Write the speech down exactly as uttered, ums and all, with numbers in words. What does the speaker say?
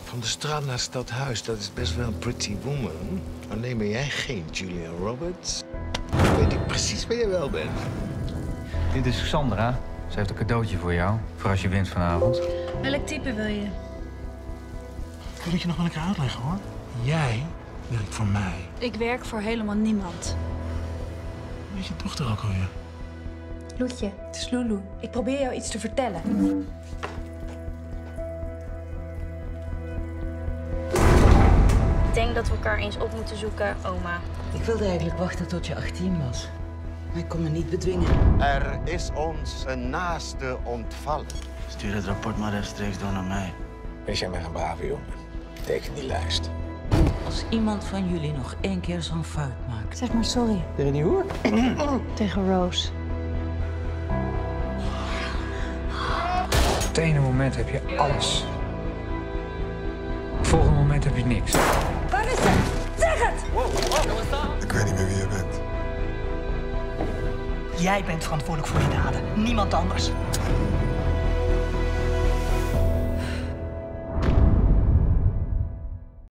Van de straat naar stadhuis, dat is best wel een pretty woman. Alleen ben jij geen Julia Roberts. Weet ik precies waar je wel bent. Dit is Sandra. Ze heeft een cadeautje voor jou, voor als je wint vanavond. Welk type wil je? Ik wil het je nog wel een keer uitleggen, hoor. Jij werkt voor mij. Ik werk voor helemaal niemand. Weet je dochter ook alweer? Loetje, het is Lulu. Ik probeer jou iets te vertellen. Ik denk dat we elkaar eens op moeten zoeken, oma. Ik wilde eigenlijk wachten tot je achttien was. Maar ik kon me niet bedwingen. Er is ons een naaste ontvallen. Stuur het rapport maar rechtstreeks door naar mij. Wees jij maar een brave jongen. Teken die lijst. Als iemand van jullie nog één keer zo'n fout maakt... Zeg maar sorry. Tegen die hoer? Tegen Rose. Op het ene moment heb je alles. Op het volgende moment heb je niks. Waar is ze? Zeg het! Ik weet niet meer wie je bent. Jij bent verantwoordelijk voor je daden, niemand anders.